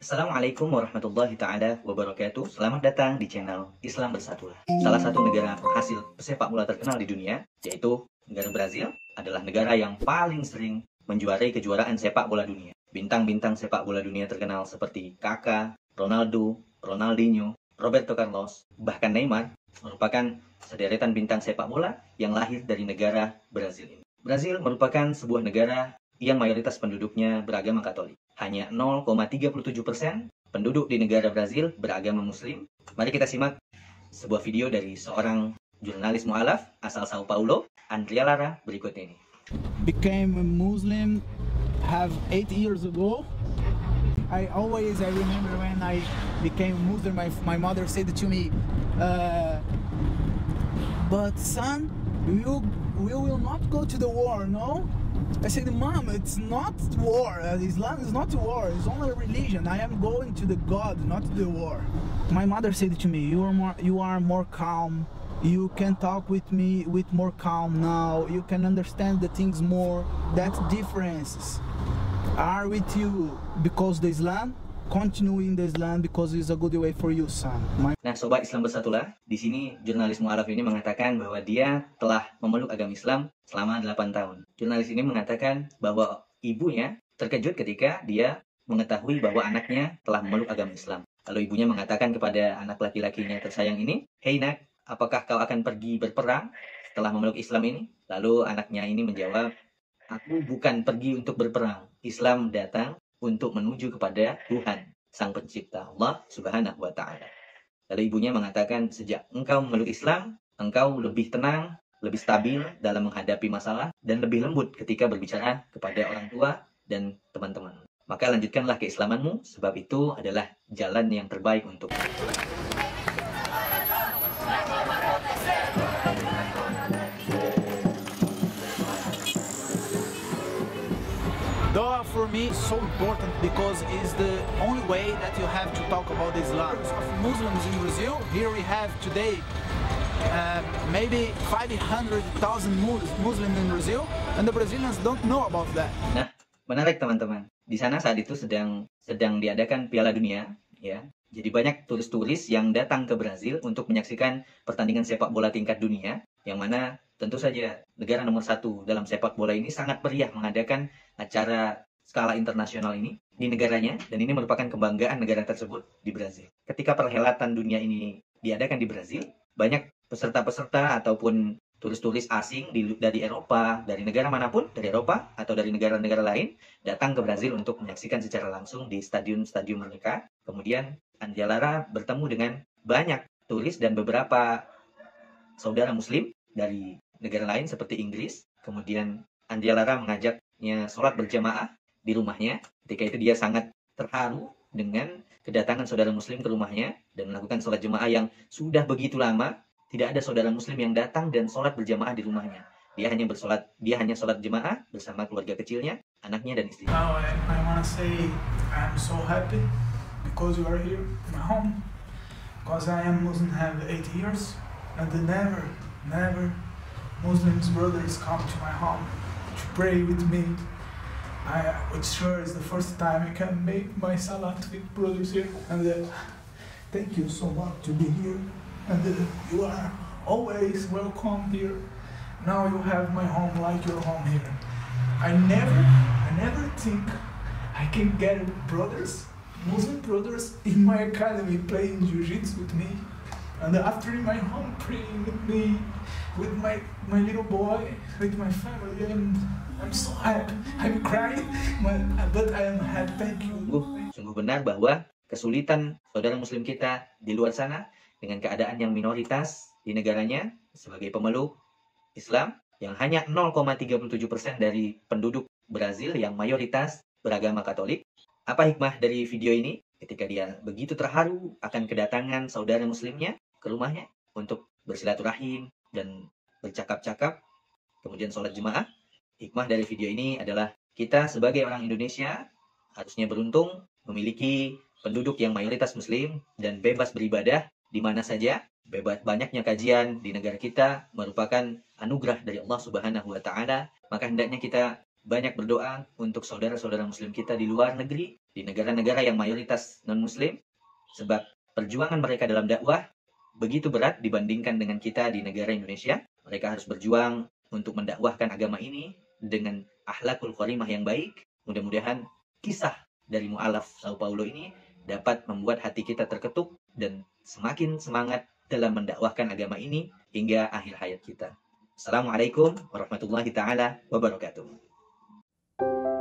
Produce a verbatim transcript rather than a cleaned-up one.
Assalamualaikum warahmatullahi taala wabarakatuh. Selamat datang di channel Islam Bersatulah. Salah satu negara penghasil pesepak bola terkenal di dunia, yaitu negara Brazil, adalah negara yang paling sering menjuarai kejuaraan sepak bola dunia. Bintang-bintang sepak bola dunia terkenal seperti Kaká, Ronaldo, Ronaldinho, Roberto Carlos, bahkan Neymar merupakan sederetan bintang sepak bola yang lahir dari negara Brazil ini. Brazil merupakan sebuah negara yang mayoritas penduduknya beragama Katolik. Hanya nol koma tiga tujuh persen penduduk di negara Brazil beragama Muslim. Mari kita simak sebuah video dari seorang jurnalis mu'alaf asal Sao Paulo, Andrea Lara, berikut ini. Became a Muslim have eight years ago. I always I remember when I became Muslim, my, my mother said to me, uh, "But son, you we will not go to the war, no?" I said, "Mom, it's not war. Islam is not war. It's only a religion. I am going to the God, not to the war." My mother said to me, "You are more, you are more calm. You can talk with me with more calm now. You can understand the things more. That differences are with you because the Islam. Continue in the Islam because it's a good way for you, son." My... Nah, sobat Islam Bersatulah, di sini jurnalis mu'alaf ini mengatakan bahwa dia telah memeluk agama Islam selama delapan tahun. Jurnalis ini mengatakan bahwa ibunya terkejut ketika dia mengetahui bahwa anaknya telah memeluk agama Islam. Lalu ibunya mengatakan kepada anak laki-lakinya tersayang ini, "Hei nak, apakah kau akan pergi berperang setelah memeluk Islam ini?" Lalu anaknya ini menjawab, "Aku bukan pergi untuk berperang. Islam datang untuk menuju kepada Tuhan, Sang Pencipta, Allah Subhanahu wa Ta'ala." Lalu ibunya mengatakan, "Sejak engkau memeluk Islam, engkau lebih tenang, lebih stabil dalam menghadapi masalah, dan lebih lembut ketika berbicara kepada orang tua dan teman-teman. Maka lanjutkanlah keislamanmu, sebab itu adalah jalan yang terbaik untukmu." Dua for me is so important because it's the only way that you have to talk about Islam. Of Muslims in Brazil, here we have today uh, maybe five hundred thousand Muslims in Brazil, and the Brazilians don't know about that. Nah, menarik teman-teman. Di sana saat itu sedang sedang diadakan Piala Dunia, ya. Jadi banyak turis-turis yang datang ke Brazil untuk menyaksikan pertandingan sepak bola tingkat dunia, yang mana tentu saja negara nomor satu dalam sepak bola ini sangat meriah mengadakan acara skala internasional ini di negaranya, dan ini merupakan kebanggaan negara tersebut di Brazil. Ketika perhelatan dunia ini diadakan di Brazil, banyak peserta-peserta ataupun turis-turis asing di, dari Eropa, dari negara manapun, dari Eropa atau dari negara-negara lain, datang ke Brazil untuk menyaksikan secara langsung di stadion-stadion mereka. Kemudian Andrea Lara bertemu dengan banyak turis dan beberapa saudara muslim dari negara lain seperti Inggris. Kemudian Andrea Lara mengajaknya sholat berjamaah di rumahnya. Ketika itu dia sangat terharu dengan kedatangan saudara muslim ke rumahnya dan melakukan sholat jemaah yang sudah begitu lama tidak ada saudara muslim yang datang dan sholat berjamaah di rumahnya. Dia hanya bersolat, dia hanya sholat jemaah bersama keluarga kecilnya, anaknya dan istrinya. Now I, I wanna say I'm so happy because you are here in my home. Because I am Muslim have eight years and never, never Muslims brothers come to my home to pray with me. I, which sure is the first time I can make my salat with brothers here, and uh, thank you so much to be here, and uh, you are always welcome here. Now you have my home like your home here. I never, I never think I can get brothers, Muslim brothers in my academy playing jiu-jitsu with me, and after in my home praying with me, with my my little boy, with my family, and I'm so happy. I'm crying, but I am happy. Thank you. Sungguh, sungguh benar bahwa kesulitan saudara muslim kita di luar sana dengan keadaan yang minoritas di negaranya sebagai pemeluk Islam yang hanya nol koma tiga tujuh persen dari penduduk Brazil yang mayoritas beragama Katolik. Apa hikmah dari video ini? Ketika dia begitu terharu akan kedatangan saudara muslimnya ke rumahnya untuk bersilaturahim dan bercakap-cakap, kemudian sholat jemaah. Hikmah dari video ini adalah kita sebagai orang Indonesia harusnya beruntung memiliki penduduk yang mayoritas muslim dan bebas beribadah di mana saja. Bebas banyaknya kajian di negara kita merupakan anugerah dari Allah Subhanahu wa Ta'ala. Maka hendaknya kita banyak berdoa untuk saudara-saudara muslim kita di luar negeri di negara-negara yang mayoritas non-muslim, sebab perjuangan mereka dalam dakwah begitu berat dibandingkan dengan kita di negara Indonesia. Mereka harus berjuang untuk mendakwahkan agama ini dengan akhlakul karimah yang baik. Mudah-mudahan kisah dari mu'alaf Sao Paulo ini dapat membuat hati kita terketuk dan semakin semangat dalam mendakwahkan agama ini hingga akhir hayat kita. Assalamualaikum warahmatullahi taala wabarakatuh.